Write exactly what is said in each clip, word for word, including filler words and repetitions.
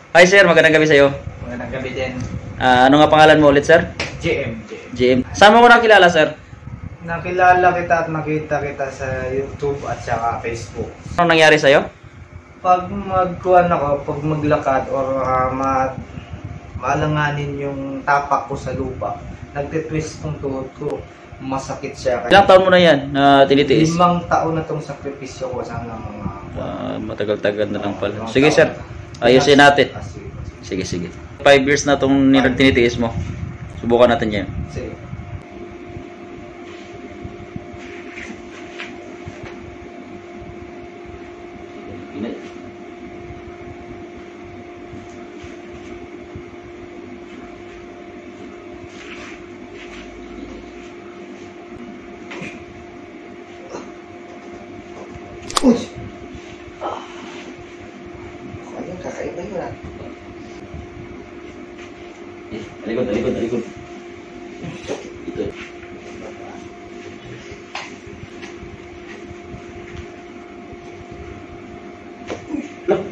Hi sir, magandang gabi sa'yo. Magandang gabi din. Uh, ano nga pangalan mo ulit sir? J M. J M. Saan mo ko nakilala sir? Nakilala kita at nakita kita sa YouTube at saka Facebook. Ano nangyari sa'yo? Pag magkuhan ako, pag maglakad or uh, ma maalanganin yung tapak ko sa lupa, nagtitwist kong tuhod ko. Masakit siya. Ilang taon mo na yan na uh, tinitiis? Limang taon na itong sakripisyo ko sa mga... Uh, matagal-tagal na lang pala. Sige sir, ayusin natin. Sige, sige. Five years na itong tinitiis mo. Subukan natin yan. Sige. Uy! Ah. Ayun, kakaiba yun ah. Eh, talikod, talikod, talikod. Ito. Look.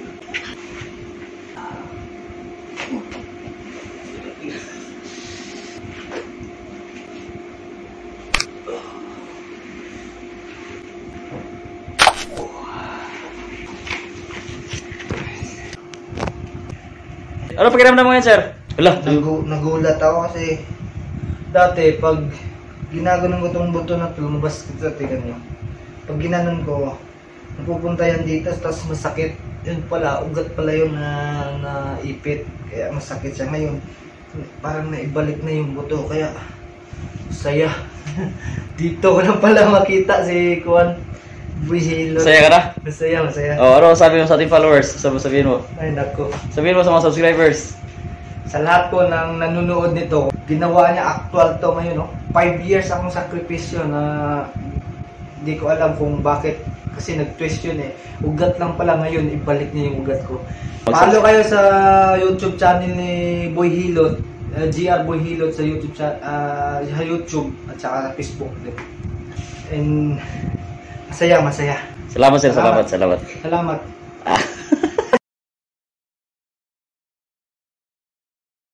Ano pakiramdam mo yan, sir? Wala. Nagu nagulat ako kasi dati pag ginaganon ko itong buto na ito, lumabas ito, tingnan nyo. Pag ginanon ko, napupunta yan dito, tapos masakit. Yun pala, ugat pala yun na, na ipit. Kaya masakit siya. Ngayon, parang naibalik na yung buto. Kaya, saya. Dito ko na pala makita si Kuan. Buhilo. Masaya ka na? Masaya, masaya. Oh, ano sabi mo sa ating followers? Sabi sabihin mo. Ay, nako. Sabihin mo sa mga subscribers. Sa lahat po ng nanonood nito, ginawa niya actual to ngayon, no? Five years akong sakripisyo na hindi ko alam kung bakit. Kasi nag-twist yun eh. Ugat lang pala ngayon, ibalik niya yung ugat ko. Follow kayo sa YouTube channel ni Boy Hilot. Uh, G R Boy Hilot sa YouTube, uh, sa YouTube at saka sa Facebook din. And masaya, masaya. Salamat sir, salamat, salamat. Salamat. Ah.